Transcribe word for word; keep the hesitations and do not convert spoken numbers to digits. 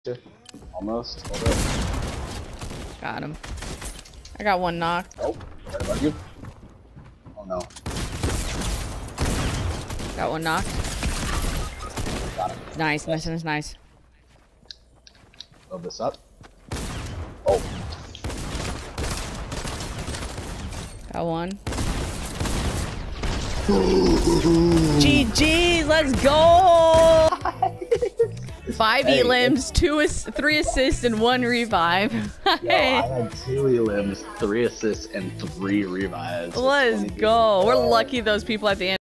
Almost. Hold up. Got him. I got one knocked. Oh, right above you. Oh no. Got one knocked. Got it. Nice, nice, nice, nice. Build this up. Oh. Got one. G G, let's go! Five Hey, elims, two ass three assists, and one revive. Yo, I had two elims, three assists, and three revives. Let's go. We're lucky those people at the end.